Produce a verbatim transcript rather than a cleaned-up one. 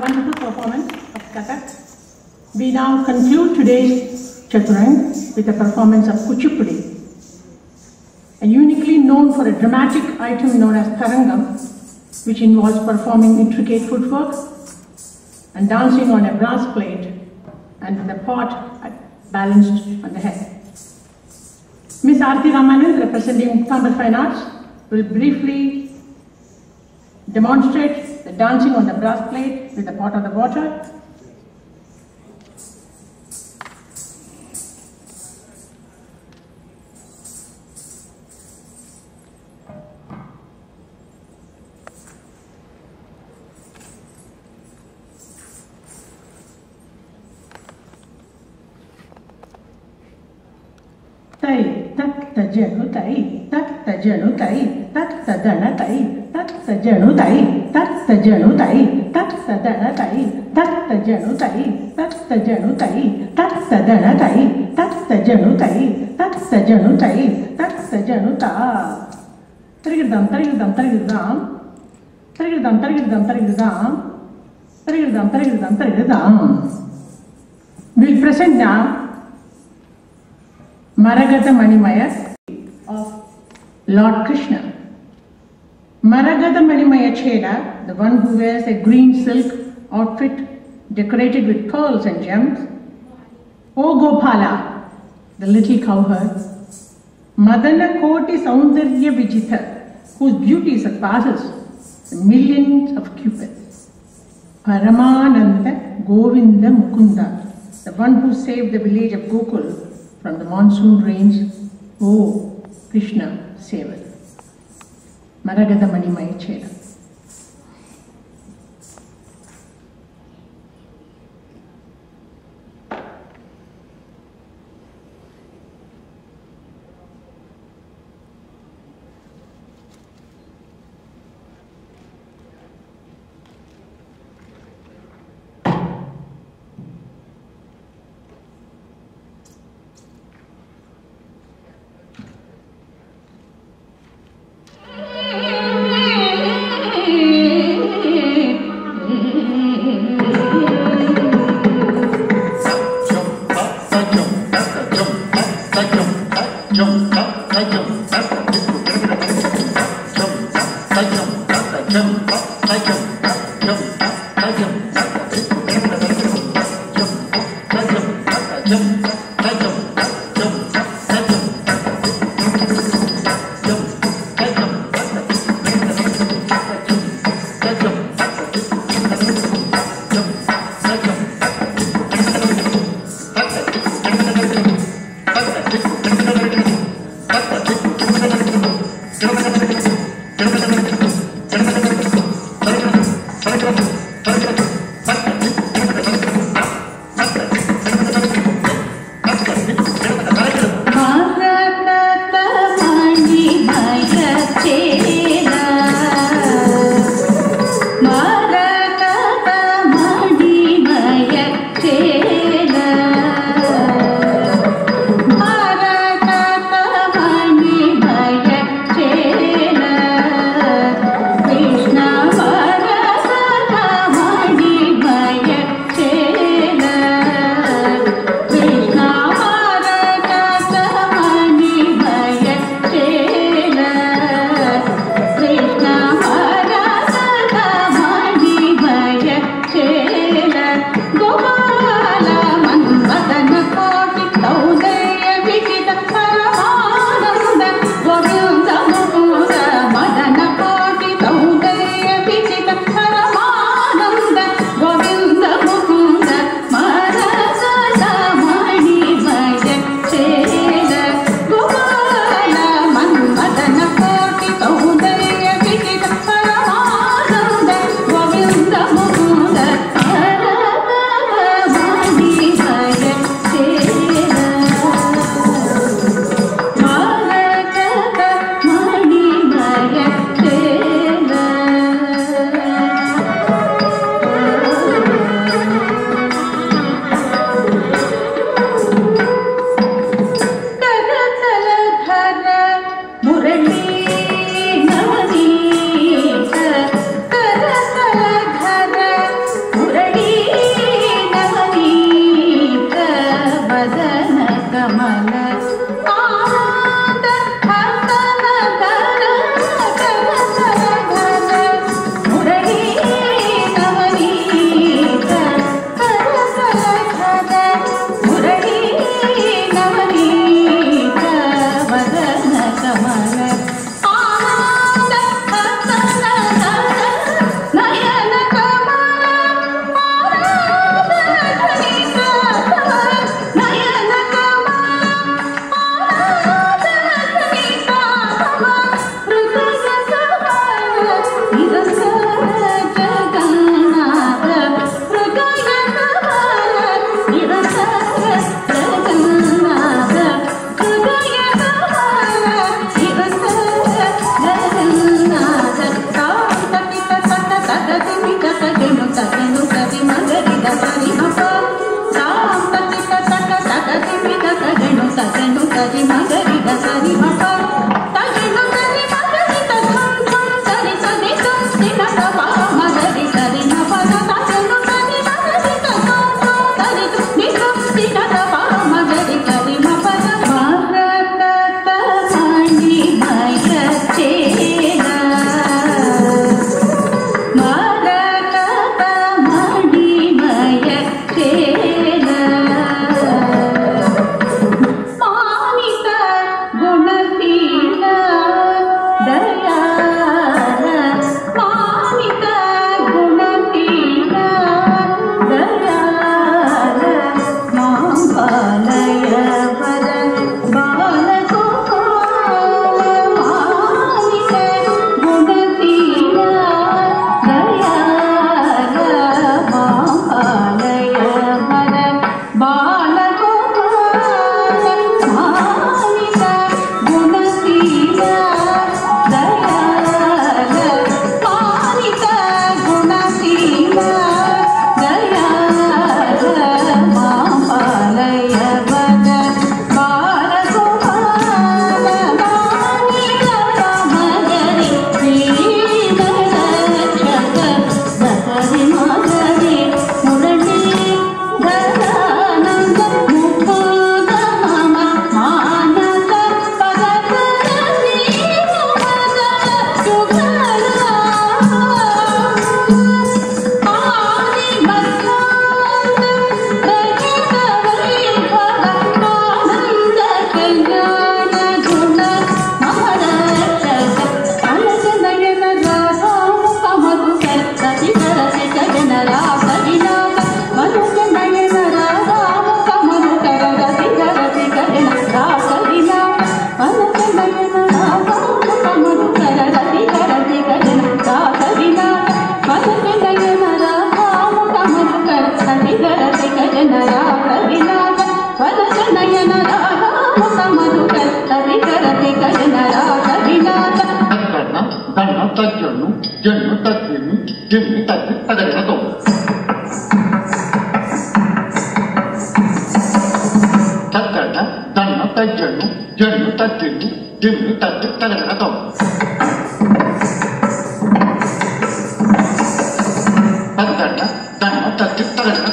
wonderful performance of Kathak. We now conclude today's Chaturang with a performance of Kuchipudi, a uniquely known for a dramatic item known as Tarangam, which involves performing intricate footwork and dancing on a brass plate and with a pot balanced on the head. Miss Aarti Ramanand, representing Muktambar Fine Arts, will briefly demonstrate the dancing on the brass plate with the pot of the water. Tai, tak ta janu tai, tak ta janu tai, tak ta dana tai, tak ta janu tai, tak ta janu tai, tak ta dana tai, tak ta janu tai, tak ta janu tai, tak ta dana tai, tak ta janu tai, tak ta janu tai, tak ta janu ta. Tarigidam, tarigidam, tarigidam, tarigidam, tarigidam, tarigidam, tarigidam, tarigidam, tarigidam. We'll present now Maragata Manimaya of Lord Krishna. Maragata Manimaya Cheda, the one who wears a green silk outfit decorated with pearls and gems. O Gopala, the little cowherd. Madana Koti Saundarya Vijita, whose beauty surpasses the millions of cupids. Paramananda Govinda Mukunda, the one who saved the village of Gokul from the monsoon rains. Oh, Krishna, save us. Maragata Manimaya Cheda. Thank you. తజ్జను Jannu తజ్జిని జిన్ని తజ్జి తగడతో తగ్గడ దన్న తజ్జను Jannu తజ్జిని జిన్ని తజ్జి తగడతో తగ్గడ దన్న తజ్జి తగడ